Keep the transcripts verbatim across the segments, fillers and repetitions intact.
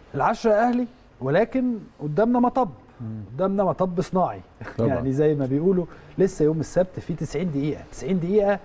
العشرة اهلي، ولكن قدامنا مطب قدامنا مطب صناعي يعني زي ما بيقولوا لسه يوم السبت في تسعين دقيقة تسعين دقيقة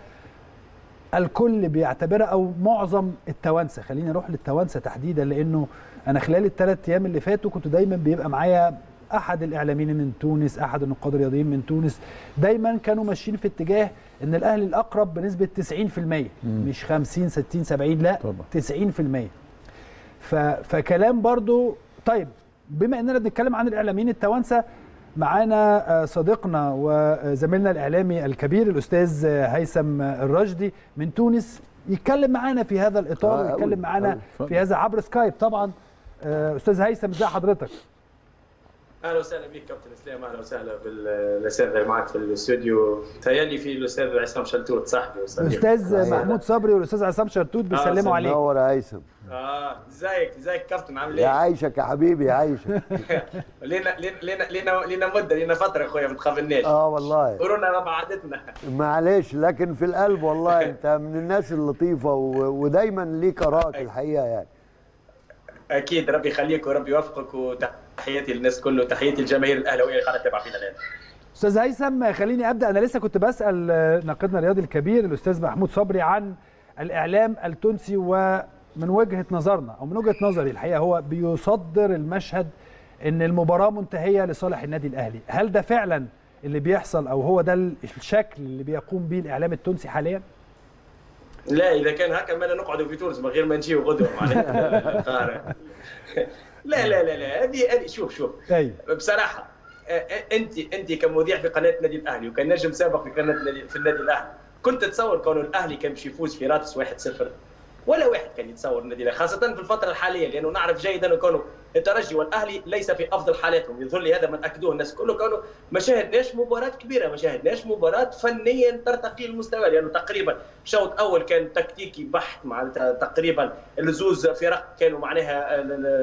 الكل بيعتبرها، او معظم التوانسه، خليني اروح للتوانسه تحديدا، لانه انا خلال الثلاث ايام اللي فاتوا كنت دايما بيبقى معايا احد الاعلاميين من تونس، احد النقاد الرياضيين من تونس، دايما كانوا ماشيين في اتجاه ان الاهلي الاقرب بنسبه تسعين في المية، مش خمسين ستين سبعين، لا طبعا. تسعين في المية. ف... فكلام برضو. طيب بما اننا بنتكلم عن الاعلاميين التوانسه، معانا صديقنا وزميلنا الاعلامي الكبير الاستاذ هيثم الرشدي من تونس، يتكلم معانا في هذا الاطار آه ويتكلم معانا في هذا عبر سكايب طبعا. استاذ هيثم، ازي حضرتك؟ اهلا وسهلا بك كابتن اسلام، اهلا وسهلا بالاساتذه اللي معك في الاستوديو. تهيألي في الاستاذ عصام شلتوت صاحبي الاستاذ محمود صبري والاستاذ عصام شلتوت بيسلموا عليك. منور يا هيثم. اه ازيك ازيك كابتن، عامل ايه؟ يا عايشك يا حبيبي، يا عايشك. لينا لينا لينا لينا مده، لينا فتره يا اخويا ما تخافناش. اه والله قولوا لنا بعدتنا. معلش، لكن في القلب والله انت من الناس اللطيفه و... ودايما ليك اراك الحقيقه يعني. اكيد، ربي يخليك وربي يوفقك، وتحياتي للناس كله وتحياتي للجماهير الاهلاويه اللي قاعده تتابع فينا الان. استاذ هيثم، خليني ابدا. انا لسه كنت بسال ناقدنا الرياضي الكبير الاستاذ محمود صبري عن الاعلام التونسي، ومن وجهه نظرنا او من وجهه نظري الحقيقه هو بيصدر المشهد ان المباراه منتهيه لصالح النادي الاهلي. هل ده فعلا اللي بيحصل، او هو ده الشكل اللي بيقوم به الاعلام التونسي حاليا؟ لا، اذا كان هكا ما نقعدوا في تونس من غير ما نجيو غدوه معناتها القاهره. لا لا لا لا، هذه هذه شوف شوف بصراحه، انت انت كمذيع في قناه النادي الاهلي وكنجم سابق في قناه في النادي الاهلي، كنت تتصور كونه الاهلي كان باش يفوز في رادس واحد صفر؟ ولا واحد كان يتصور النادي الاهلي، خاصه في الفتره الحاليه، لانه نعرف جيدا كونه الترجي والاهلي ليس في افضل حالاتهم. يظهر لي هذا من اكدوه الناس كله، كونه ما شاهدناش مباراه كبيره، ما شاهدناش مباراه فنيا ترتقي المستوى، لانه يعني تقريبا شوط اول كان تكتيكي بحت، معناتها تقريبا الزوز فرق كانوا معناها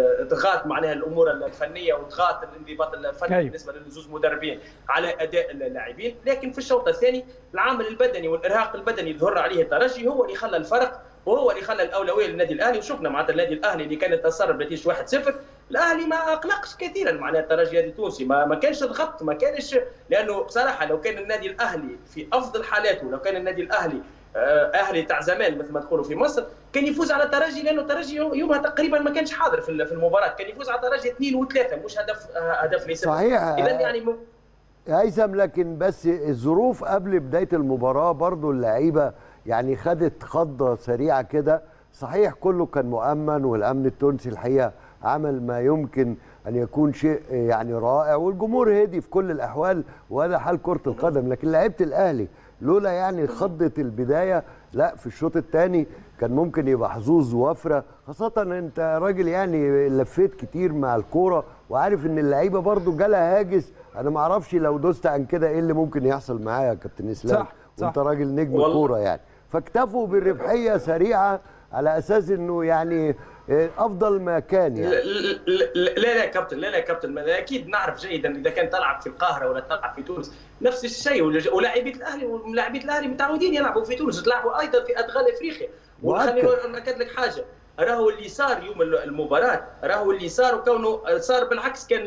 ضغط معناها الامور الفنيه وضغط الانضباط الفني بالنسبه للزوز مدربين على اداء اللاعبين. لكن في الشوط الثاني العامل البدني والارهاق البدني اللي ظهر عليه الترجي هو اللي خلى الفرق، وهو اللي خلى الاولويه للنادي الاهلي. وشفنا معناتها النادي الاهلي اللي كان يتصرف بنتيجه واحد صفر، الاهلي ما اقلقش كثيرا معناتها الترجي التونسي، ما ما كانش ضغط، ما كانش، لانه بصراحه لو كان النادي الاهلي في افضل حالاته، لو كان النادي الاهلي اهلي تاع زمان مثل ما تقولوا في مصر، كان يفوز على الترجي، لانه الترجي يومها تقريبا ما كانش حاضر في المباراه، كان يفوز على الترجي اثنين وثلاثه، مش هدف هدف ليس صحيح. اذا يعني م... هيثم، لكن بس الظروف قبل بدايه المباراه برضو اللعيبه يعني خدت خضه سريعه كده. صحيح كله كان مؤمن، والامن التونسي الحقيقه عمل ما يمكن ان يكون شيء يعني رائع، والجمهور هدي في كل الاحوال، وهذا حال كره القدم. لكن لعيبه الاهلي لولا يعني خضه البدايه، لا في الشوط الثاني كان ممكن يبقى حظوظ وفره، خاصه انت راجل يعني لفيت كتير مع الكوره وعارف ان اللعيبه برضو جالها هاجس. انا ما اعرفش لو دوست عن كده ايه اللي ممكن يحصل معايا يا كابتن اسلام. صح صح. وانت راجل نجم كوره يعني، فاكتفوا بالربحيه سريعه على اساس انه يعني افضل ما كان يعني. لا لا لا كابتن، لا لا كابتن، اكيد نعرف جيدا اذا كان تلعب في القاهره ولا تلعب في تونس نفس الشيء، ولاعبيه الاهلي ولاعبيه الاهلي متعودين يلعبوا في تونس، تلعبوا ايضا في ادغال افريقيا. وخليني ناكد لك حاجه، راهو اللي صار يوم المباراه، راهو اللي صار وكونه صار بالعكس، كان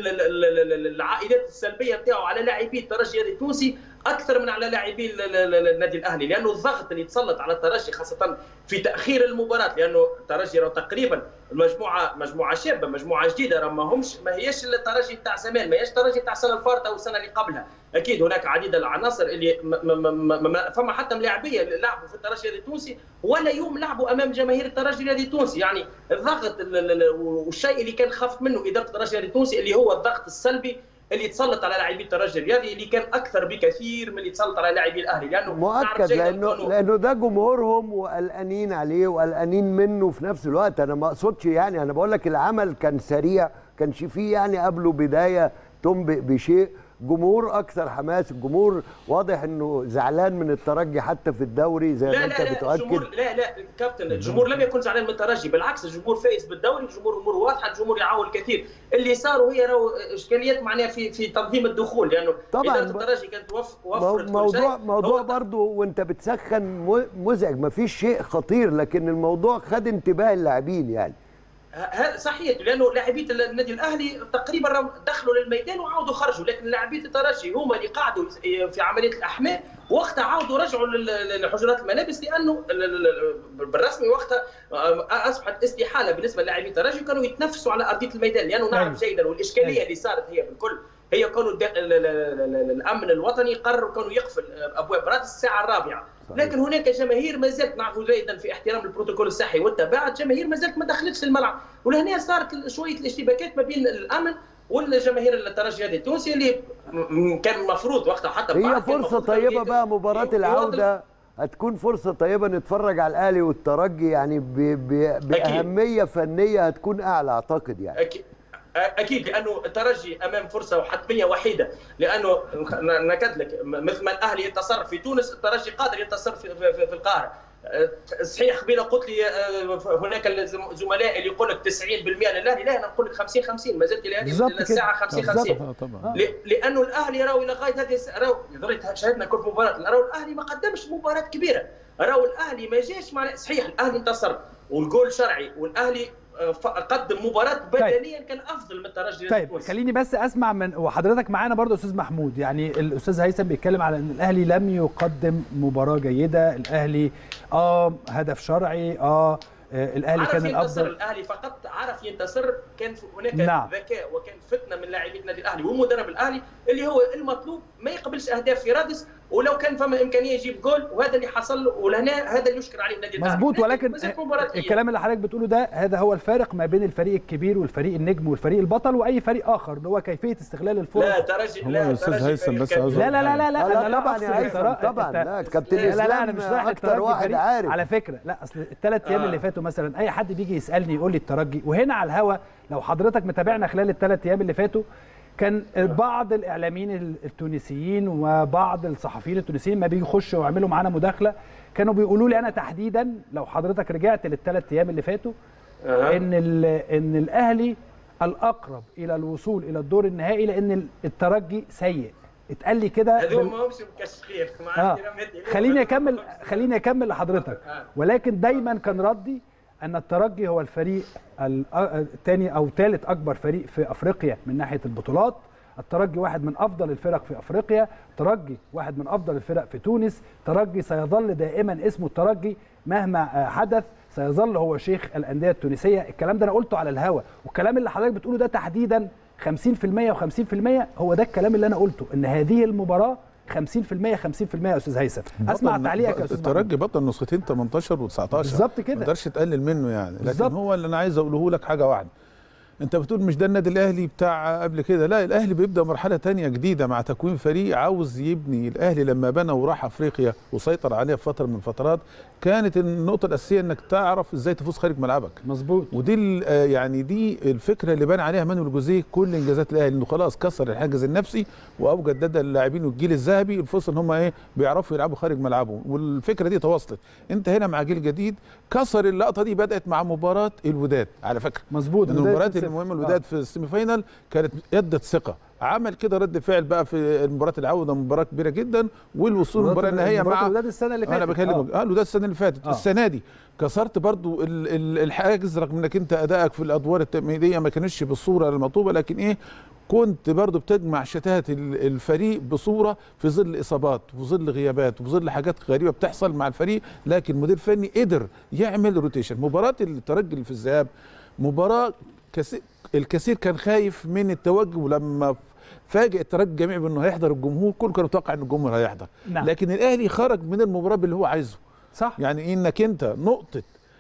العائدات السلبيه نتاعو على لاعبي الترجي التونسي اكثر من على لاعبي النادي الاهلي، لانه الضغط اللي تسلط على الترجي خاصه في تاخير المباراه، لانه الترجي راه تقريبا المجموعه مجموعه شابه، مجموعه جديده، راه ما همش ما هيش الترجي تاع زمان، ما هيش الترجي تاع السنه الفارطه او السنه اللي قبلها. اكيد هناك عديد العناصر اللي ما ما ما ما فما حتى ملاعبيه اللي لعبوا في الترجي التونسي ولا يوم لعبوا امام جماهير الترجي التونسي. يعني الضغط والشيء اللي كان خاف منه اداره الترجي التونسي اللي هو الضغط السلبي اللي تسلط على لاعبي الترجي الرياضي، اللي كان اكثر بكثير من اللي تسلط على لاعبي الاهلي، لانه مؤكد لانه لانه ده جمهورهم وقلقانين عليه وقلقانين منه في نفس الوقت. انا ما اقصدش يعني، انا بقول لك العمل كان سريع، كانش فيه يعني قبله بدايه تنبئ بشيء. جمهور اكثر حماس، الجمهور واضح انه زعلان من الترجي حتى في الدوري زي ما انت بتؤكد. لا لا كابتن، الجمهور لم يكن زعلان من الترجي، بالعكس الجمهور فايز بالدوري، الجمهور امور واضحه، الجمهور يعاون كثير. اللي صار هي اشكاليات معناها في في تنظيم الدخول، لانه طبعا اداره الترجي كانت توفر موضوع موضوع برضه وانت بتسخن مزعج، ما فيش شيء خطير، لكن الموضوع خد انتباه اللاعبين يعني. صحيح، لانه لاعبيه النادي الاهلي تقريبا دخلوا للميدان وعاودوا خرجوا، لكن لاعبيه الترجي هما اللي قعدوا في عمليه الاحماء، وقتها عاودوا رجعوا لحجرات الملابس، لانه بالرسمي وقتها اصبحت استحاله بالنسبه للاعبين الترجي، كانوا يتنافسوا على ارضيه الميدان، لانه نعرف جيدا والاشكاليه اللي صارت هي بالكل هي كانوا الامن الوطني قرروا كانوا يقفل ابواب رادس الساعه الرابعه، لكن هناك جماهير ما زالت نعرفوا جيدا في احترام البروتوكول الصحي والتباعد، جماهير ما زالت ما دخلتش الملعب، ولهنا صارت شويه الاشتباكات ما بين الامن والجماهير الترجي التونسي اللي كان المفروض وقتها حتى هي فرصه طيبه بقى مباراه العوده هتكون فرصه طيبه نتفرج على الاهلي والترجي يعني باهميه أكيد. فنيه هتكون اعلى اعتقد يعني أكيد. اكيد لانه الترجي امام فرصه وحتميه وحيده، لانه نكد لك مثل ما الاهلي يتصرف في تونس الترجي قادر يتصرف في, في, في القاهره. صحيح قبيله قلت لي هناك الزملاء اللي يقول لك تسعين بالمئة للاهلي، لا انا نقول لك خمسين خمسين، ما زلت لهذه الساعه خمسين خمسين، لانه الاهلي راهو لغايه هذه راهو شاهدنا كل مباراه، راهو الاهلي ما قدمش مباراه كبيره، راهو الاهلي ما جاش مع صحيح الاهلي انتصر والجول شرعي والاهلي قدم مباراه بدنيا كان افضل من الترجي. طيب خليني بس اسمع من وحضرتك معانا برضو استاذ محمود، يعني الاستاذ هيثم بيتكلم على ان الاهلي لم يقدم مباراه جيده، الاهلي اه هدف شرعي، اه الاهلي كان الافضل، الاهلي فقط عرف ينتصر، كان هناك نعم. ذكاء وكان فتنه من لاعبي النادي الاهلي ومدرب الاهلي اللي هو المطلوب ما يقبلش اهداف في رادس، ولو كان فما امكانيه يجيب جول وهذا اللي حصل له، ولهنا هذا اللي يشكر عليه النادي الاهلي مظبوط. ولكن الكلام اللي حضرتك بتقوله ده هذا هو الفارق ما بين الفريق الكبير والفريق النجم والفريق البطل واي فريق اخر، اللي هو كيفيه استغلال الفرص. لا ترجي لا استاذ هيثم بس لا لا لا لا لا لا طبعا يا هيثم طبعا لا كابتن لا لا انا مش رايح اكتر واحد عارف على فكره، لا اصل الثلاث ايام آه. اللي فاتوا مثلا اي حد بيجي يسالني يقول لي الترجي، وهنا على الهوا لو حضرتك متابعنا خلال الثلاث ايام اللي فاتوا كان بعض الاعلاميين التونسيين وبعض الصحفيين التونسيين ما بيخشوا ويعملوا معانا مداخله كانوا بيقولوا لي انا تحديدا لو حضرتك رجعت للثلاث ايام اللي فاتوا أه. ان ان الاهلي الاقرب الى الوصول الى الدور النهائي لان الترجي سيء، اتقال لي كده هذول ما همش مكشفين آه. خليني اكمل خليني اكمل لحضرتك، ولكن دايما كان ردي ان الترجي هو الفريق الثاني او ثالث اكبر فريق في افريقيا من ناحيه البطولات، الترجي واحد من افضل الفرق في افريقيا، الترجي واحد من افضل الفرق في تونس، الترجي سيظل دائما اسمه الترجي مهما حدث، سيظل هو شيخ الانديه التونسيه، الكلام ده انا قلته على الهوا، والكلام اللي حضرتك بتقوله ده تحديدا خمسين بالمئة وخمسين بالمئة هو ده الكلام اللي انا قلته، ان هذه المباراه خمسين بالمئة خمسين بالمئة يا استاذ هيثم. اسمع تعليقك يا استاذ محمود. الترجي بطل نسختين ثمانية عشر وتسعة عشر بالظبط كده، ما تقدرش تقلل منه يعني، لكن بالزبط. هو اللي انا عايز اقوله لك حاجه واحده، انت بتقول مش ده النادي الاهلي بتاع قبل كده، لا الاهلي بيبدا مرحله ثانيه جديده مع تكوين فريق عاوز يبني. الاهلي لما بنى وراح افريقيا وسيطر عليها في فتره من الفترات كانت النقطه الاساسيه انك تعرف ازاي تفوز خارج ملعبك. مظبوط. ودي يعني دي الفكره اللي بنى عليها مانويل جوزيه كل انجازات الاهلي، انه خلاص كسر الحاجز النفسي واوجد لدى اللاعبين والجيل الذهبي الفرصه ان هم ايه بيعرفوا يلعبوا خارج ملعبهم، والفكره دي تواصلت. انت هنا مع جيل جديد كسر اللقطه دي، بدات مع مباراه الوداد على فكره. مظبوط. المباريات المهمه الوداد آه. في السيمي فاينال كانت ادت ثقه، عمل كده رد فعل بقى في مباراه العوده، مباراه كبيره جدا، والوصول للمباراه النهائيه مع الوداد السنه اللي فاتت. انا بكلمك اه الوداد السنه اللي فاتت. آه. السنه دي كسرت برضو الحاجز رغم انك انت ادائك في الادوار التمهيديه ما كانش بالصوره المطلوبه، لكن ايه كنت برضو بتجمع شتات الفريق بصوره في ظل اصابات وفي ظل غيابات وفي ظل حاجات غريبه بتحصل مع الفريق، لكن مدير فني قدر يعمل روتيشن. مباراه الترجي اللي في الذهاب مباراه كثير الكثير كان خايف من التوجه، ولما فاجئ الترجي الجميع بانه هيحضر الجمهور، كل كان متوقع ان الجمهور هيحضر. نعم. لكن الاهلي خرج من المباراه باللي هو عايزه. صح. يعني انك انت نقطه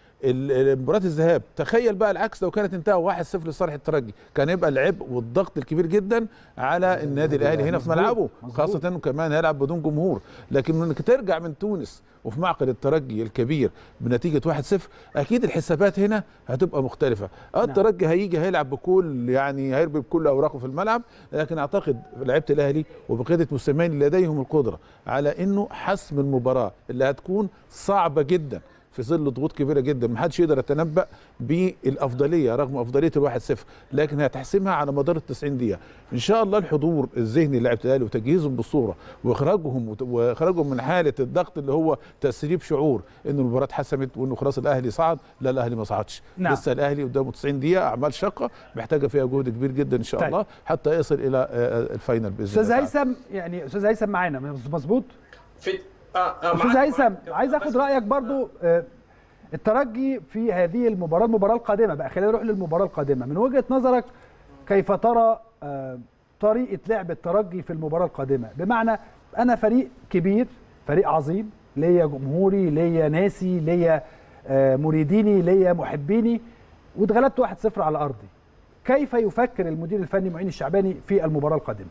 مباراه الذهاب، تخيل بقى العكس لو كانت انتهى واحد صفر لصالح الترجي، كان يبقى العبء والضغط الكبير جدا على النادي الاهلي هنا في ملعبه، خاصه انه كمان هيلعب بدون جمهور. لكن انك ترجع من تونس وفي معقل الترجي الكبير بنتيجه واحد صفر، اكيد الحسابات هنا هتبقى مختلفه. اه الترجي هيجي هيلعب بكل يعني هيربي بكل اوراقه في الملعب، لكن اعتقد لعيبه الاهلي وبقياده موسيماني لديهم القدره على انه حسم المباراه اللي هتكون صعبه جدا في ظل ضغوط كبيره جدا، ما حدش يقدر يتنبأ بالافضليه رغم افضليه الواحد صفر، لكن هتحسمها على مدار ال تسعين دقيقه. ان شاء الله الحضور الذهني للاعيبه الاهلي وتجهيزهم بالصوره واخراجهم واخراجهم من حاله الضغط اللي هو تسريب شعور ان المباراه اتحسمت وانه خلاص الاهلي صعد، لا الاهلي ما صعدش. نعم. لسه الاهلي قدامه تسعين دقيقه اعمال شاقه محتاجه فيها جهد كبير جدا ان شاء طيب. الله حتى يصل الى الفاينل باذن الله. استاذ هيثم، يعني استاذ هيثم معانا مظبوط؟ في اه استاذ هيثم عايز اخد رايك برضو. آه الترجي في هذه المباراه المباراه القادمه بقى، خلينا نروح للمباراه القادمه من وجهه نظرك، كيف ترى آه طريقه لعب الترجي في المباراه القادمه؟ بمعنى انا فريق كبير، فريق عظيم، ليا جمهوري، ليا ناسي، ليا آه مريديني، ليا محبيني، واتغلبت واحد صفر على ارضي. كيف يفكر المدير الفني معين الشعباني في المباراه القادمه؟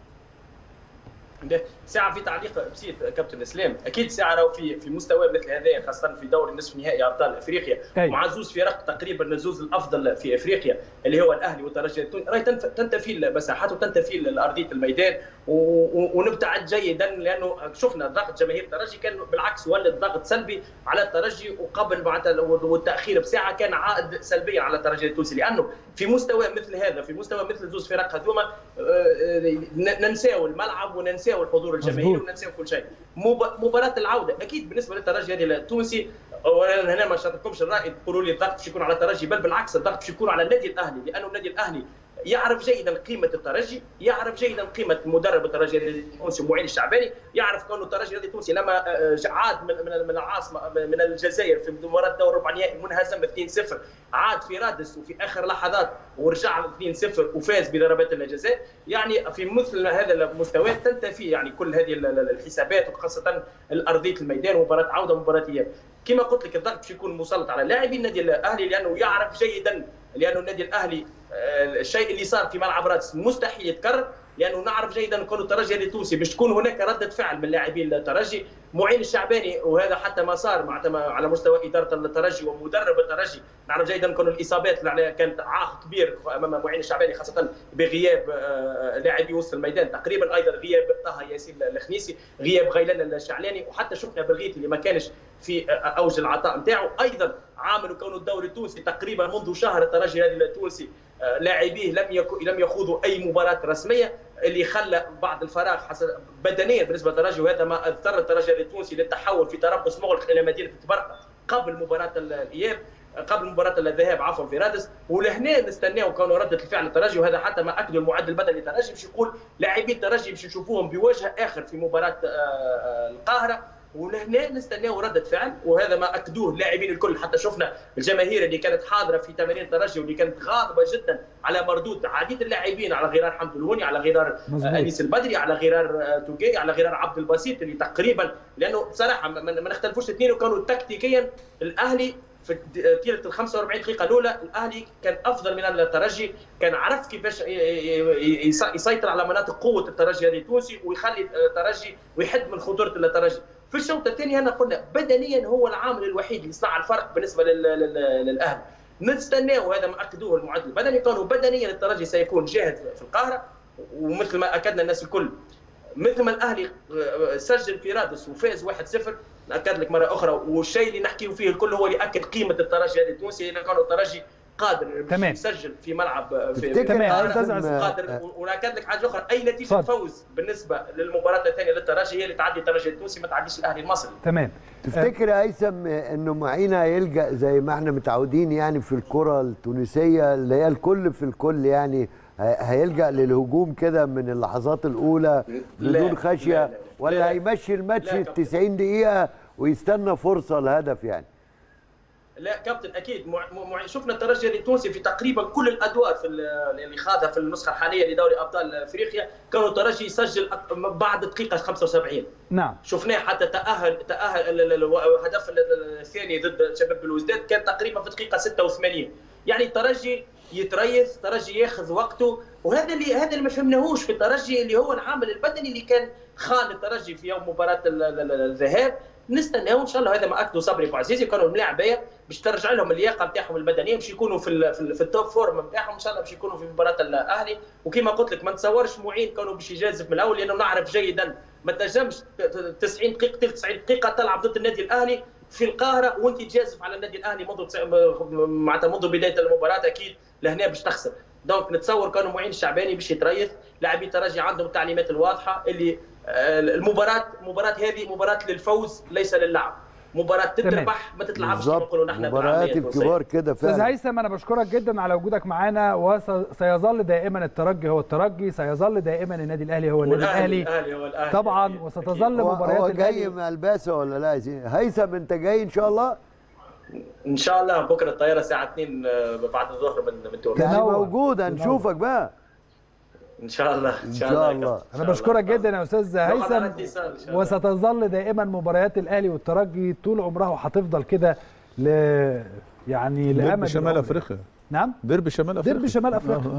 ساعة في تعليق بسيط كابتن اسلام، اكيد ساعة راهو في في مستوى مثل هذا خاصة في دور نصف نهائي ابطال افريقيا مع زوز فرق تقريبا الزوز الافضل في افريقيا اللي هو الاهلي والترجي التونسي، راهي تنتفي المساحات وتنتفي ارضية الميدان ونبتعد جيدا، لانه شفنا ضغط جماهير الترجي كان بالعكس ولد ضغط سلبي على الترجي، وقبل معناتها والتاخير بساعة كان عائد سلبيا على الترجي التونسي، لانه في مستوى مثل هذا في مستوى مثل زوز فرق هذوما ننساو الملعب وننساو الحضور الجماهيري وننساو كل شيء. مباراة العودة أكيد بالنسبة للترجي هذه التونسي، وأنا هنا ما شاركتكمش الرأي تقولوا لي الضغط باش يكون على الترجي، بل بالعكس الضغط باش يكون على النادي الأهلي، لأنه النادي الأهلي يعرف جيدا قيمة الترجي، يعرف جيدا قيمة مدرب الترجي التونسي معين الشعباني، يعرف كونه الترجي التونسي لما عاد من من العاصمة من الجزائر في مباراة دور ربع نهائي منهزم اثنين صفر، عاد في رادس وفي آخر لحظات ورجع اثنين صفر وفاز بضربات الجزاء، يعني في مثل هذا المستوى تنتفي يعني كل هذه الحسابات، وخاصة الأرضية الميدان ومباراة عودة ومباراة إياب. كما قلت لك الضغط باش يكون مسلط على لاعبي النادي الأهلي، لأنه يعرف جيدا، لأنه النادي الأهلي الشيء اللي صار في ملعب رادس مستحيل يتكرر، لانه نعرف جيدا ان الترجي التونسي باش تكون هناك رده فعل من لاعبين الترجي. معين الشعباني وهذا حتى ما صار مع على مستوى اداره الترجي ومدرب الترجي، نعرف جيدا ان الاصابات كانت عائق كبير امام معين الشعباني، خاصه بغياب لاعبي وسط الميدان تقريبا، ايضا غياب طه ياسين الخنيسي، غياب غيلان الشعلاني، وحتى شفنا بالغيث اللي ما كانش في اوج العطاء نتاعو. ايضا عامل كون الدوري التونسي تقريبا منذ شهر الترجي التونسي لاعبيه لم يكن لم يخوضوا اي مباراه رسميه، اللي خلى بعض الفراغ بدنيا بالنسبه للترجي، وهذا ما اضطر الترجي التونسي للتحول في تربص مغلق الى مدينه تبرقه قبل مباراه الاياب قبل مباراه الذهاب عفوا في رادس. ولهنا نستناو كونه رده الفعل الترجي، وهذا حتى ما اكدوا المعدل البدني للترجي باش يقول لاعبي الترجي باش نشوفوهم بوجه اخر في مباراه القاهره، ولهنا نستناو ردة فعل، وهذا ما اكدوه اللاعبين الكل. حتى شفنا الجماهير اللي كانت حاضره في تمارين الترجي واللي كانت غاضبه جدا على مردود عديد اللاعبين، على غرار حمد الهوني، على غرار انيس البدري، على غرار توقي، على غرار عبد البسيط، اللي تقريبا لانه بصراحه ما نختلفوش الاثنين، وكانوا تكتيكيا الاهلي في طيله ال خمسة وأربعين دقيقه الاولى الاهلي كان افضل من الترجي، كان عرف كيفاش يسيطر على مناطق قوه الترجي التونسي ويخلي الترجي ويحد من خطوره الترجي. في الشوط الثاني هنا قلنا بدنيا هو العامل الوحيد اللي صنع الفرق بالنسبه للاهلي. نستناو هذا ما اكدوه المعدل البدني، كانوا بدنيا الترجي سيكون جاهز في القاهره، ومثل ما اكدنا الناس الكل مثل ما الاهلي سجل في رادس وفاز واحد صفر، ناكد لك مره اخرى، والشيء اللي نحكيه فيه الكل هو اللي اكد قيمه الترجي التونسي، اذا كان الترجي قادر يسجل في ملعب في قادر. وناكد لك حاجه اخرى، اي نتيجه صد. فوز بالنسبه للمباراه الثانيه للترجي هي اللي تعدي الترجي التونسي، ما تعديش الاهلي المصري. تمام. تفتكر يا هيثم انه معين هيلجا زي ما احنا متعودين يعني في الكره التونسيه اللي هي الكل في الكل، يعني هيلجا للهجوم كده من اللحظات الاولى بدون خشيه، لا لا لا ولا لا هيمشي الماتش تسعين دقيقه ويستنى فرصه لهدف يعني؟ لا كابتن اكيد مع... مع... شفنا الترجي التونسي في تقريبا كل الادوار في اللي خاضها في النسخه الحاليه لدوري ابطال افريقيا، كانوا الترجي يسجل بعد دقيقه خمسة وسبعين. نعم شفناه حتى تاهل تاهل الهدف الثاني ضد شباب بلوزداد كان تقريبا في دقيقه ستة وثمانين. يعني الترجي يتريث، الترجي ياخذ وقته، وهذا اللي هذا اللي ما فهمناهوش في الترجي، اللي هو العامل البدني اللي كان خان الترجي في يوم مباراه الذهاب. نستناو ان شاء الله، هذا ما اكدوا صبري بوعزيزي، كانوا الملاعبيه باش ترجع لهم اللياقه نتاعهم البدنيه، باش يكونوا في في التوب فورم نتاعهم ان شاء الله، باش يكونوا في مباراه الاهلي. وكما قلت لك ما نتصورش معين كانوا باش يجازف من الاول، لانه نعرف جيدا ما تنجمش تسعين دقيقه تسعين دقيقه تلعب ضد النادي الاهلي في القاهره وانت تجازف على النادي الاهلي منذ معناتها منذ بدايه المباراه اكيد لهنا باش تخسر. دونك نتصور كانوا معين الشعباني باش يتريث، لاعبي الترجي عندهم التعليمات الواضحه اللي المباراه المباراه هذه مباراه للفوز ليس للعب، مباراه تتربح ما تتلعبش كما نقولوا نحن. مباريات الكبار كده فعلا. استاذ هيثم انا بشكرك جدا على وجودك معانا، وسيظل دائما الترجي هو الترجي، سيظل دائما النادي الاهلي هو النادي الاهلي. الاهلي هو الاهلي طبعا، وستظل مباريات هو جاي مع الباسه ولا لا؟ هيثم انت جاي ان شاء الله؟ ان شاء الله بكره الطياره الساعه اثنين بعد الظهر من من تونس. يعني موجود هنشوفك بقى ان شاء الله. ان شاء الله, الله. انا بشكرك جدا يا استاذ هيثم، وستظل دائما مباريات الاهلي والترجي طول عمرها وهتفضل كده ل يعني لامد ديربي شمال افريقيا. نعم ديربي شمال افريقيا ديربي شمال افريقيا